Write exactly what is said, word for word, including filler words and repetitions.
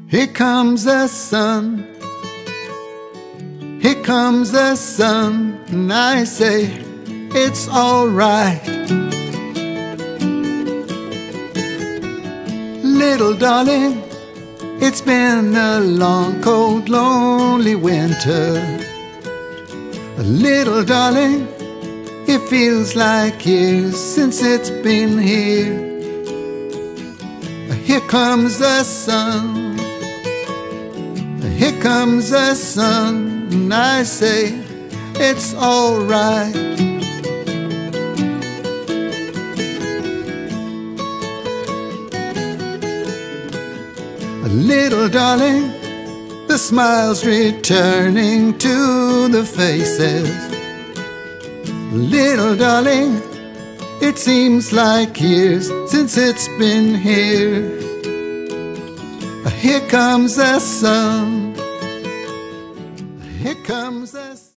Here comes the sun, here comes the sun, and I say it's alright. Little darling, it's been a long, cold, lonely winter. Little darling, it feels like years since it's been here. Here comes the sun, here comes the sun, and I say it's alright. Little darling, the smile's returning to the faces. Little darling, it seems like years since it's been here. Here comes the sun, here comes the sun.